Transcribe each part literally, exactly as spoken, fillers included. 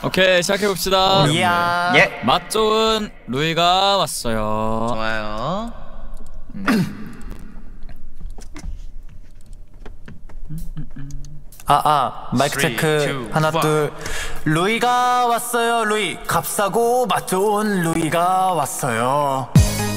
오케이, 시작해봅시다. 이야. 예. 맛 좋은 루이가 왔어요. 좋아요. 네. 아, 아, 마이크 Three, 체크. two, 하나, one. 둘. 루이가 왔어요, 루이. 값싸고 맛 좋은 루이가 왔어요.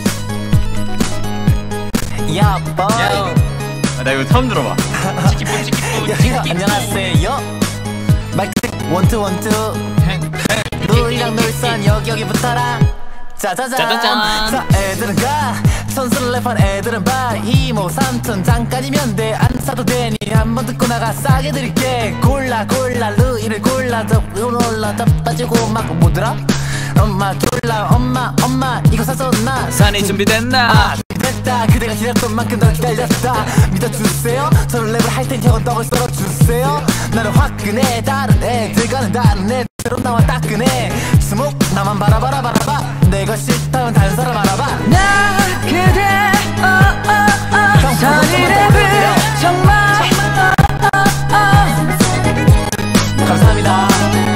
야, boy. 야. 아, 나 이거 처음 들어봐. 치키뽕 치키뽕 야, 치키뽕. 안녕하세요. 마이크 체크, 원투, 원투. 루이랑 놀선 여기 여기 붙어라. 짜자잔. 짜자잔. 자, 애들은 가. 선수를 랩한 애들은 봐. 이모 삼촌 잠깐이면 돼. 안 사도 되니 한번 듣고 나가 싸게 드릴게. 골라 골라 루이를 골라 더 올라 더 빠지고 막 뭐더라? 엄마 졸라 엄마 엄마 이거 사서 나 산이 준비됐나? 아 됐다. 그대가 기다렸던 만큼 더 기다렸다. 믿어주세요. 저는 랩을 할 테니 형 떡을 썰어주세요. 나는 화끈해. 다른 애들과는 다른 애들로 나와 따끈해. 스목 나만 바라봐라 바라봐. 내가 싫다면 다른 사람 알아봐. 나 그대 어어어 선이 랩을 정말 어어어 감사합니다.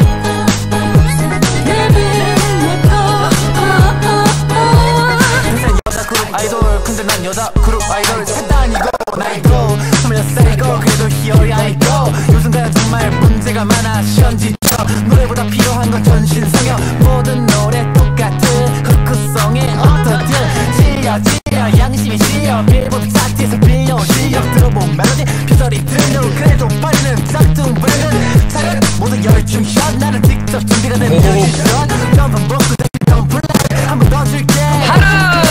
인생 여자 그룹 아이돌. 근데 난 여자 그룹 아이돌 셋 아니고 나이고 스물여섯 살이고 그래도 희열이 아니고 요즘 내가 정말 문제가 많아. 시험지처럼 노래보다 필요한 건 전신성형. 모든 노래 똑같은 흑흑성의 어떻든 질려 질려 양심이 실려. 빌보드 차트에서 빌려온 실력 들어본 멜로디 표절이 들려. 그래도 빠르는 짝퉁 브레는 차근 모두 열중샷. 나는 직접 준비가 된 뮤지션. 몇번 먹고 다시 플레이 한 번 더 줄게. 하루!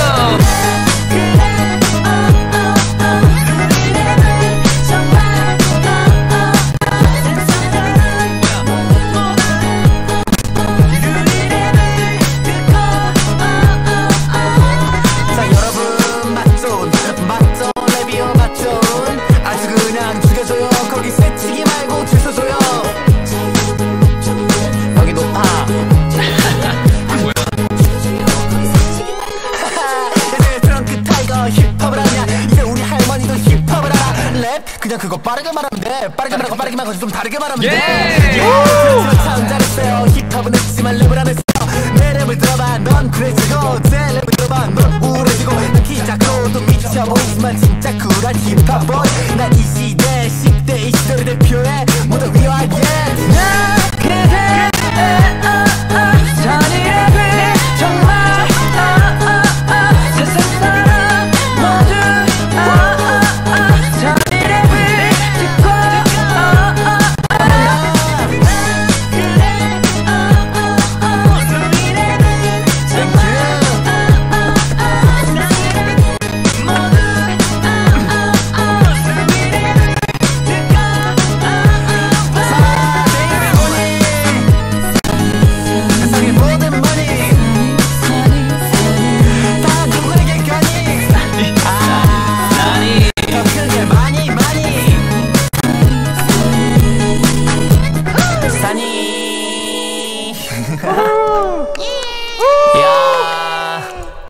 그냥 그거 빠르게 말하면 돼. 빠르게 말하고 빠르게 말하고 좀 다르게 말하면 예! 돼.